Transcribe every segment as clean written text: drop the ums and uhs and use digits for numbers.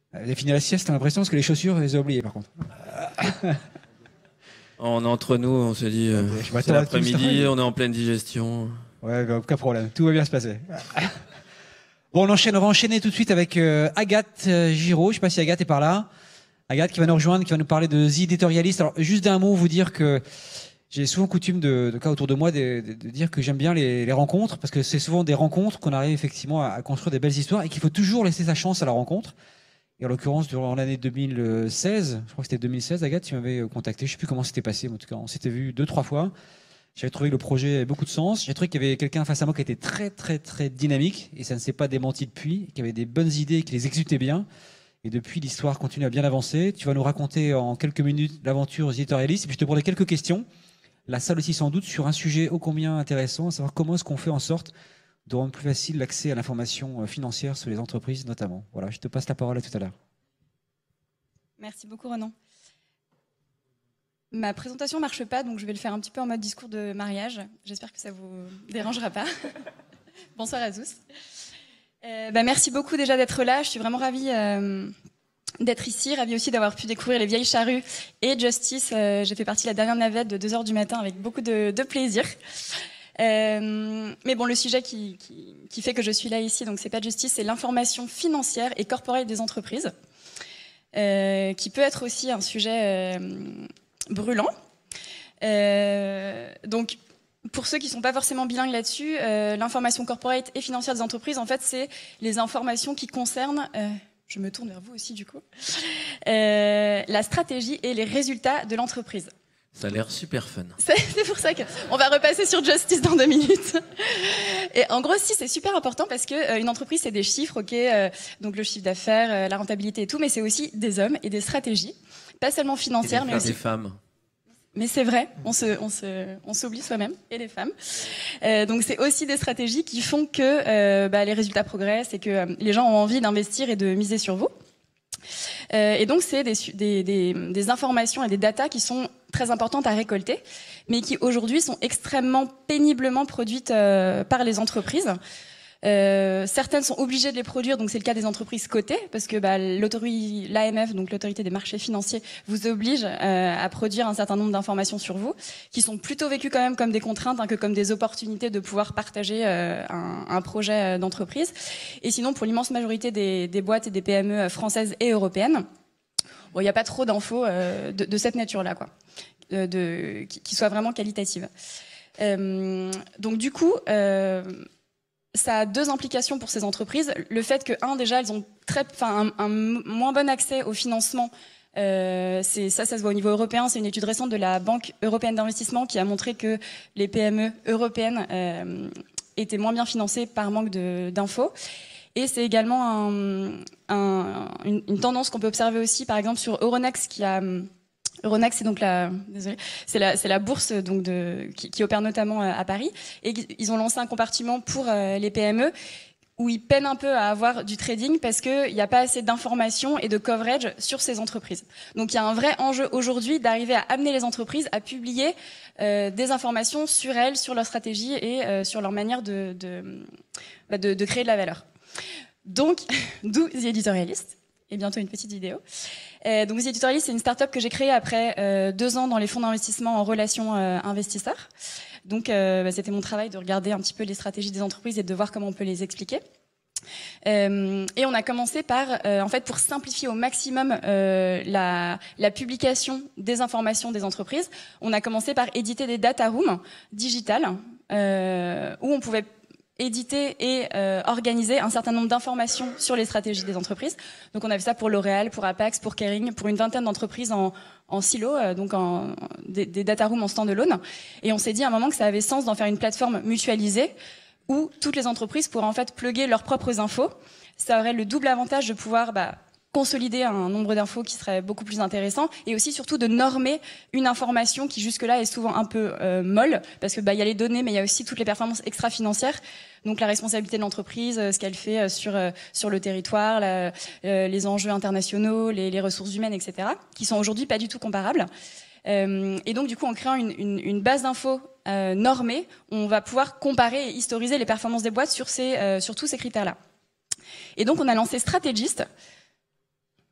Elle a fini la sieste, t'as l'impression, parce que les chaussures, elle les a oubliées par contre. On est entre nous, on se dit, c'est l'après-midi, on est en pleine digestion. Ouais, bah, aucun problème, tout va bien se passer. Bon, on va enchaîner tout de suite avec Agathe Giraud. Je sais pas si Agathe est par là. Agathe qui va nous rejoindre, qui va nous parler de The Editorialist. Alors, juste d'un mot, vous dire que j'ai souvent coutume de cas autour de moi de dire que j'aime bien les rencontres, parce que c'est souvent des rencontres qu'on arrive effectivement à construire des belles histoires et qu'il faut toujours laisser sa chance à la rencontre. Et en l'occurrence, durant l'année 2016, je crois que c'était 2016, Agathe, tu m'avais contacté. Je sais plus comment c'était passé, mais en tout cas, on s'était vu 2-3 fois. J'avais trouvé que le projet avait beaucoup de sens. J'ai trouvé qu'il y avait quelqu'un face à moi qui était très, très, très dynamique, et ça ne s'est pas démenti depuis, qui avait des bonnes idées, qui les exécutait bien. Et depuis, l'histoire continue à bien avancer. Tu vas nous raconter en quelques minutes l'aventure éditorialiste, et puis je te poserai quelques questions. La salle aussi sans doute sur un sujet ô combien intéressant, à savoir comment est-ce qu'on fait en sorte de rendre plus facile l'accès à l'information financière sur les entreprises notamment. Voilà, je te passe la parole à tout à l'heure. Merci beaucoup Renan. Ma présentation ne marche pas, donc je vais le faire un petit peu en mode discours de mariage. J'espère que ça ne vous dérangera pas. Bonsoir à tous. Merci beaucoup déjà d'être là. Je suis vraiment ravie d'être ici, ravie aussi d'avoir pu découvrir les vieilles charrues et Justice. J'ai fait partie de la dernière navette de 2h du matin avec beaucoup de plaisir. Mais bon, le sujet qui fait que je suis là ici, donc c'est pas Justice, c'est l'information financière et corporate des entreprises, qui peut être aussi un sujet brûlant. Donc, pour ceux qui ne sont pas forcément bilingues là-dessus, l'information corporate et financière des entreprises, en fait, c'est les informations qui concernent, je me tourne vers vous aussi du coup, la stratégie et les résultats de l'entreprise. Ça a l'air super fun. C'est pour ça qu'on va repasser sur Justice dans 2 minutes. Et en gros, si, c'est super important parce qu'une entreprise, c'est des chiffres, ok, donc le chiffre d'affaires, la rentabilité et tout, mais c'est aussi des hommes et des stratégies, pas seulement financières, mais aussi des femmes. Mais c'est vrai, on s'oublie soi-même, et les femmes. Donc c'est aussi des stratégies qui font que les résultats progressent et que les gens ont envie d'investir et de miser sur vous. Et donc c'est des informations et des datas qui sont très importantes à récolter, mais qui aujourd'hui sont extrêmement péniblement produites par les entreprises. Certaines sont obligées de les produire, donc c'est le cas des entreprises cotées, parce que l'AMF, donc l'autorité des marchés financiers, vous oblige à produire un certain nombre d'informations sur vous, qui sont plutôt vécues quand même comme des contraintes que comme des opportunités de pouvoir partager un projet d'entreprise. Et sinon, pour l'immense majorité des boîtes et des PME françaises et européennes, il n'y a pas trop d'infos de cette nature-là, quoi, qui soient vraiment qualitatives. Donc du coup, ça a 2 implications pour ces entreprises. Le fait que, déjà, elles ont un moins bon accès au financement. Ça se voit au niveau européen. C'est une étude récente de la Banque européenne d'investissement qui a montré que les PME européennes étaient moins bien financées par manque d'infos. Et c'est également une tendance qu'on peut observer aussi, par exemple, sur Euronext, Euronext, c'est donc c'est la bourse donc qui opère notamment à Paris, et ils ont lancé un compartiment pour les PME où ils peinent un peu à avoir du trading parce qu'il n'y a pas assez d'informations et de coverage sur ces entreprises. Donc il y a un vrai enjeu aujourd'hui d'arriver à amener les entreprises à publier des informations sur elles, sur leur stratégie et sur leur manière de créer de la valeur. Donc, d'où The Editorialist, et bientôt une petite vidéo. Donc The Editorialist, c'est une start-up que j'ai créée après 2 ans dans les fonds d'investissement en relations investisseurs. Donc c'était mon travail de regarder un petit peu les stratégies des entreprises et de voir comment on peut les expliquer. Et on a commencé par, en fait, pour simplifier au maximum la publication des informations des entreprises, on a commencé par éditer des data rooms digitales où on pouvait éditer et organiser un certain nombre d'informations sur les stratégies des entreprises. Donc on a fait ça pour L'Oréal, pour Apax, pour Kering, pour une vingtaine d'entreprises en silo, donc des data rooms en stand-alone. Et on s'est dit à un moment que ça avait sens d'en faire une plateforme mutualisée où toutes les entreprises pourraient en fait plugger leurs propres infos. Ça aurait le double avantage de pouvoir consolider un nombre d'infos qui serait beaucoup plus intéressant et aussi surtout de normer une information qui jusque-là est souvent un peu molle parce que il y a les données mais il y a aussi toutes les performances extra-financières, donc la responsabilité de l'entreprise, ce qu'elle fait sur le territoire, les enjeux internationaux, les ressources humaines, etc., qui sont aujourd'hui pas du tout comparables. Et donc du coup en créant une base d'infos normée, on va pouvoir comparer et historiser les performances des boîtes sur tous ces critères-là. Et donc on a lancé Strategist.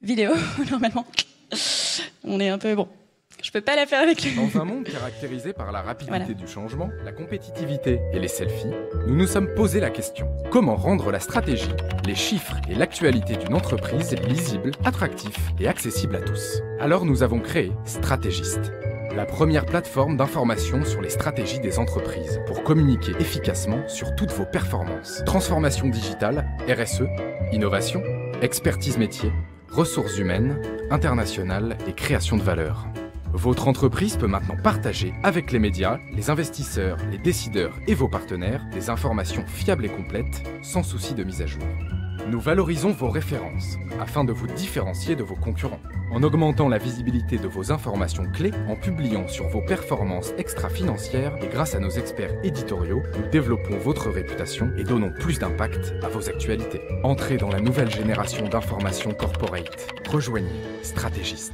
vidéo, normalement. On est un peu bon. Je peux pas la faire avec Dans un monde caractérisé par la rapidité du changement, la compétitivité et les selfies, nous nous sommes posé la question: comment rendre la stratégie, les chiffres et l'actualité d'une entreprise lisibles, attractifs et accessibles à tous? Alors nous avons créé Stratégiste, la première plateforme d'information sur les stratégies des entreprises pour communiquer efficacement sur toutes vos performances. Transformation digitale, RSE, innovation, expertise métier, ressources humaines, internationales et création de valeur. Votre entreprise peut maintenant partager avec les médias, les investisseurs, les décideurs et vos partenaires des informations fiables et complètes, sans souci de mise à jour. Nous valorisons vos références afin de vous différencier de vos concurrents, en augmentant la visibilité de vos informations clés, en publiant sur vos performances extra-financières et grâce à nos experts éditoriaux, nous développons votre réputation et donnons plus d'impact à vos actualités. Entrez dans la nouvelle génération d'informations corporate. Rejoignez Stratégiste.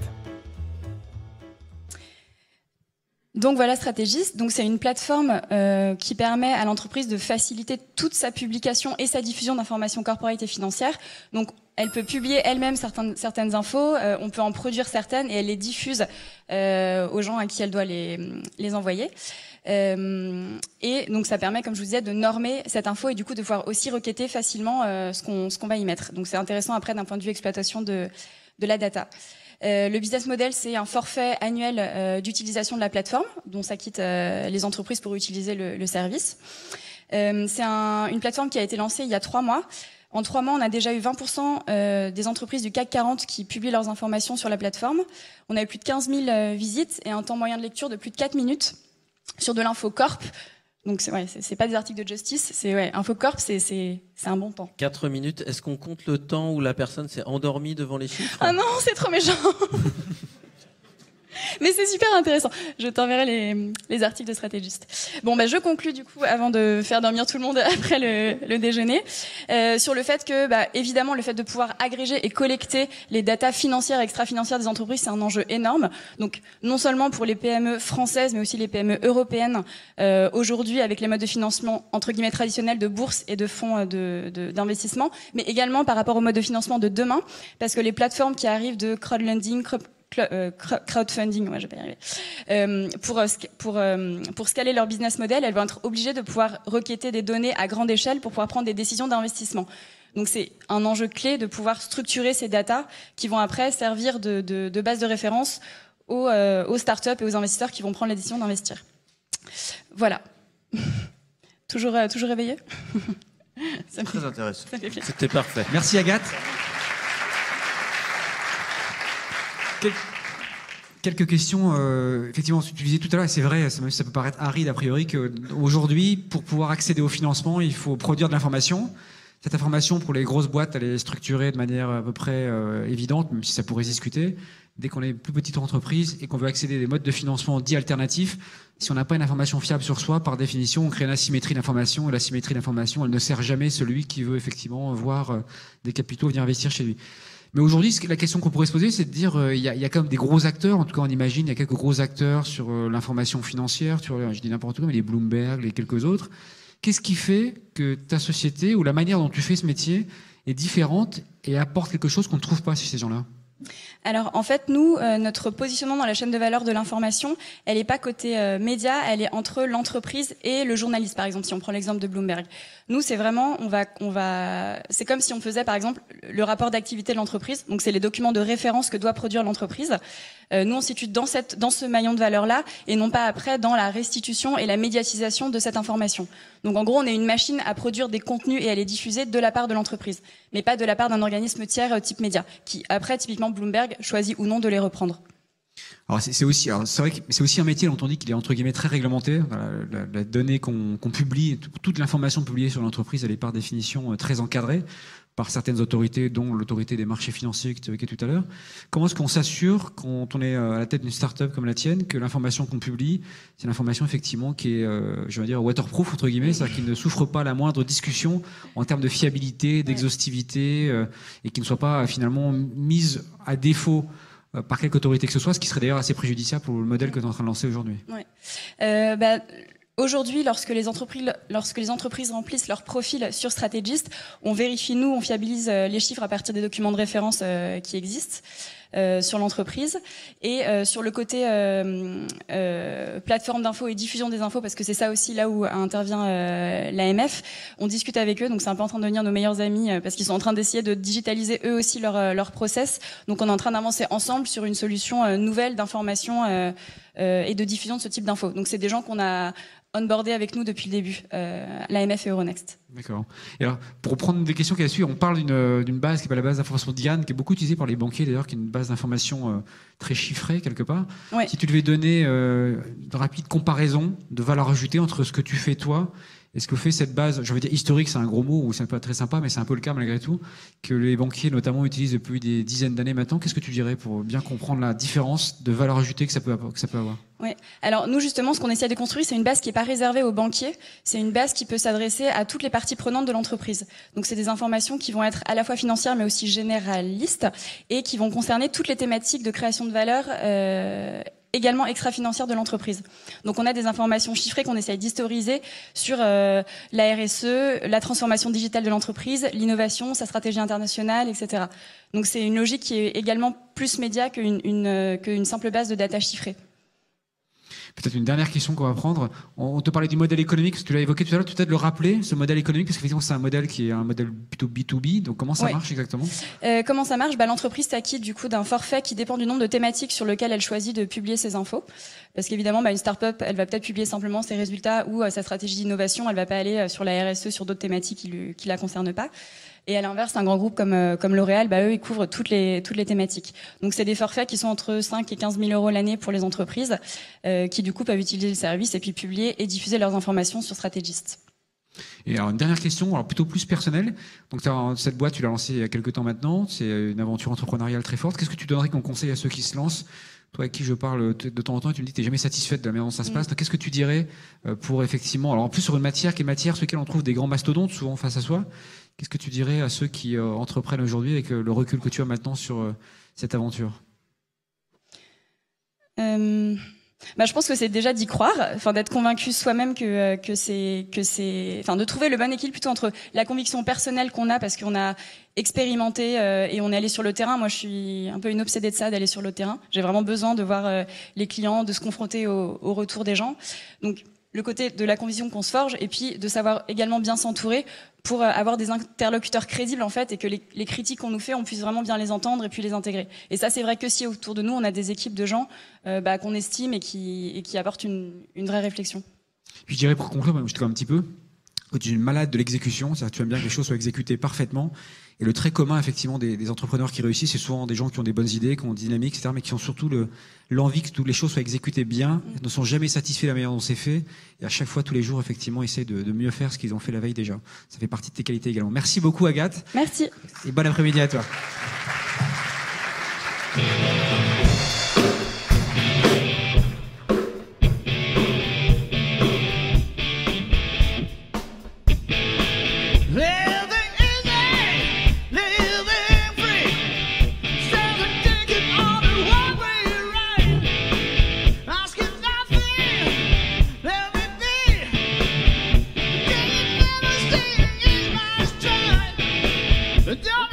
Donc voilà Stratégiste. Donc c'est une plateforme qui permet à l'entreprise de faciliter toute sa publication et sa diffusion d'informations corporate et financières. Donc elle peut publier elle-même certaines infos, on peut en produire certaines et elle les diffuse aux gens à qui elle doit les envoyer. Et donc ça permet, comme je vous disais, de normer cette info et du coup de pouvoir aussi requêter facilement ce qu'on va y mettre. Donc c'est intéressant après d'un point de vue exploitation de la data. Le business model, c'est un forfait annuel d'utilisation de la plateforme, dont s'acquittent les entreprises pour utiliser le service. C'est une plateforme qui a été lancée il y a 3 mois. En 3 mois, on a déjà eu 20% des entreprises du CAC 40 qui publient leurs informations sur la plateforme. On a eu plus de 15 000 visites et un temps moyen de lecture de plus de 4 minutes sur de l'infocorp. Donc c'est pas des articles de justice, c'est Infocorp, c'est un bon temps. 4 minutes, est-ce qu'on compte le temps où la personne s'est endormie devant les chiffres? Ah non, c'est trop méchant. Mais c'est super intéressant. Je t'enverrai les articles de Stratégiste. Bon, je conclus du coup avant de faire dormir tout le monde après le déjeuner sur le fait que, évidemment, le fait de pouvoir agréger et collecter les datas financières et extra-financières des entreprises, c'est un enjeu énorme. Donc, non seulement pour les PME françaises, mais aussi les PME européennes. Aujourd'hui, avec les modes de financement entre guillemets traditionnels de bourse et de fonds d'investissement, mais également par rapport aux modes de financement de demain, parce que les plateformes qui arrivent de crowdlending, crowdfunding, je vais pas y arriver. Pour scaler leur business model, elles vont être obligées de pouvoir requêter des données à grande échelle pour pouvoir prendre des décisions d'investissement. Donc c'est un enjeu clé de pouvoir structurer ces datas qui vont après servir de base de référence aux startups et aux investisseurs qui vont prendre la décision d'investir. Voilà. Toujours réveillé? Très intéressant. C'était parfait. Merci Agathe. Quelques questions. Effectivement, tu disais tout à l'heure, et c'est vrai, ça peut paraître aride a priori, qu'aujourd'hui, pour pouvoir accéder au financement, il faut produire de l'information. Cette information, pour les grosses boîtes, elle est structurée de manière à peu près évidente, même si ça pourrait se discuter. Dès qu'on est plus petite entreprise et qu'on veut accéder à des modes de financement dits alternatifs, si on n'a pas une information fiable sur soi, par définition, on crée une asymétrie d'information. Et l'asymétrie d'information, elle ne sert jamais celui qui veut effectivement voir des capitaux venir investir chez lui. Mais aujourd'hui, la question qu'on pourrait se poser, c'est de dire, il y a quand même des gros acteurs, en tout cas on imagine, il y a quelques gros acteurs sur l'information financière, je dis n'importe quoi, mais les Bloomberg, les quelques autres. Qu'est-ce qui fait que ta société, ou la manière dont tu fais ce métier, est différente et apporte quelque chose qu'on ne trouve pas chez ces gens-là? Alors en fait nous notre positionnement dans la chaîne de valeur de l'information, elle est pas côté média, elle est entre l'entreprise et le journaliste. Par exemple, si on prend l'exemple de Bloomberg, nous c'est vraiment c'est comme si on faisait par exemple le rapport d'activité de l'entreprise. Donc c'est les documents de référence que doit produire l'entreprise. Nous on se situe dans ce maillon de valeur là et non pas après dans la restitution et la médiatisation de cette information. Donc en gros on est une machine à produire des contenus et à les diffuser de la part de l'entreprise, mais pas de la part d'un organisme tiers type média qui après typiquement Bloomberg choisit ou non de les reprendre. Alors c'est vrai que c'est aussi un métier dont on dit qu'il est entre guillemets très réglementé. La donnée qu'on publie, toute l'information publiée sur l'entreprise, elle est par définition très encadrée par certaines autorités, dont l'autorité des marchés financiers que tu évoquais tout à l'heure. Comment est-ce qu'on s'assure, quand on est à la tête d'une start-up comme la tienne, que l'information qu'on publie, c'est l'information effectivement qui est, je vais dire, waterproof, entre guillemets, c'est-à-dire qui ne souffre pas la moindre discussion en termes de fiabilité, d'exhaustivité, et qui ne soit pas finalement mise à défaut par quelque autorité que ce soit, ce qui serait d'ailleurs assez préjudiciable pour le modèle que tu es en train de lancer aujourd'hui. Ouais. Aujourd'hui, lorsque les entreprises remplissent leur profil sur Strategist, on vérifie, on fiabilise les chiffres à partir des documents de référence qui existent sur l'entreprise. Et sur le côté plateforme d'infos et diffusion des infos, parce que c'est ça aussi là où intervient l'AMF, on discute avec eux, donc c'est un peu en train de devenir nos meilleurs amis, parce qu'ils sont en train d'essayer de digitaliser eux aussi leur process. Donc on est en train d'avancer ensemble sur une solution nouvelle d'information et de diffusion de ce type d'infos. Donc c'est des gens qu'on a onboardé avec nous depuis le début, l'AMF et Euronext. D'accord. Et alors, pour reprendre des questions qui a suivi, on parle d'une base qui est pas la base d'information Diane, qui est beaucoup utilisée par les banquiers d'ailleurs, qui est une base d'information très chiffrée quelque part. Ouais. Si tu devais donner une rapide comparaison de valeur ajoutée entre ce que tu fais toi et ce que fait cette base, je veux dire historique, c'est un gros mot ou c'est pas très sympa, mais c'est un peu le cas malgré tout, que les banquiers notamment utilisent depuis des dizaines d'années maintenant. Qu'est-ce que tu dirais pour bien comprendre la différence de valeur ajoutée que ça peut avoir? Oui. Alors nous justement, ce qu'on essaie de construire, c'est une base qui est pas réservée aux banquiers. C'est une base qui peut s'adresser à toutes les parties prenantes de l'entreprise. Donc c'est des informations qui vont être à la fois financières, mais aussi généralistes, et qui vont concerner toutes les thématiques de création de valeur, également extra-financières de l'entreprise. Donc on a des informations chiffrées qu'on essaie d'historiser sur la RSE, la transformation digitale de l'entreprise, l'innovation, sa stratégie internationale, etc. Donc c'est une logique qui est également plus média qu'une simple base de data chiffrée. Peut-être une dernière question qu'on va prendre. On te parlait du modèle économique, parce que tu l'as évoqué tout à l'heure. Tu peux peut-être le rappeler, ce modèle économique, parce qu'effectivement, c'est un modèle qui est un modèle plutôt B2B. Donc, comment ça marche exactement? Comment ça marche? L'entreprise s'acquitte du coup d'un forfait qui dépend du nombre de thématiques sur lequel elle choisit de publier ses infos. Parce qu'évidemment, une start-up, elle va peut-être publier simplement ses résultats ou sa stratégie d'innovation. Elle va pas aller sur la RSE, sur d'autres thématiques qui la concernent pas. Et à l'inverse, un grand groupe comme L'Oréal, eux, ils couvrent toutes les thématiques. Donc, c'est des forfaits qui sont entre 5 et 15 000 euros l'année pour les entreprises, qui du coup peuvent utiliser le service et puis publier et diffuser leurs informations sur Strategist. Et alors, une dernière question, alors plutôt plus personnelle. Donc, cette boîte, tu l'as lancée il y a quelques temps maintenant. C'est une aventure entrepreneuriale très forte. Qu'est-ce que tu donnerais comme conseil à ceux qui se lancent? Toi, avec qui je parle de temps en temps, et tu me dis que tu n'es jamais satisfaite de la manière dont ça se passe. Qu'est-ce que tu dirais pour effectivement, alors en plus sur une matière qui est matière sur laquelle on trouve des grands mastodontes souvent face à soi, qu'est-ce que tu dirais à ceux qui entreprennent aujourd'hui avec le recul que tu as maintenant sur cette aventure? Je pense que c'est déjà d'y croire, d'être convaincu soi-même que c'est, de trouver le bon équilibre plutôt entre la conviction personnelle qu'on a parce qu'on a expérimenté et on est allé sur le terrain. Moi, je suis un peu une obsédée de ça, d'aller sur le terrain. J'ai vraiment besoin de voir les clients, de se confronter au retour des gens. Donc, le côté de la conviction qu'on se forge et puis de savoir également bien s'entourer pour avoir des interlocuteurs crédibles en fait et que les critiques qu'on nous fait, on puisse vraiment bien les entendre et puis les intégrer. Et ça, c'est vrai que si autour de nous, on a des équipes de gens qu'on estime et qui apportent une vraie réflexion. Puis je dirais pour conclure, je te vois un petit peu, que tu es une malade de l'exécution, c'est-à-dire que tu aimes bien que les choses soient exécutées parfaitement. Et le trait commun, effectivement, des entrepreneurs qui réussissent, c'est souvent des gens qui ont des bonnes idées, qui ont une dynamique, etc., mais qui ont surtout l'envie que toutes les choses soient exécutées bien, ne sont jamais satisfaits de la manière dont c'est fait, et à chaque fois, tous les jours, effectivement, essayent de mieux faire ce qu'ils ont fait la veille déjà. Ça fait partie de tes qualités également. Merci beaucoup, Agathe. Merci. Et bon après-midi à toi. Don't